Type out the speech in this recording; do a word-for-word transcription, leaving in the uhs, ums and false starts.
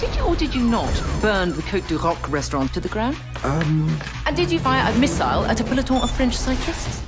Did you or did you not burn the Côte du Roc restaurant to the ground? Um... And did you fire a missile at a peloton of French cyclists?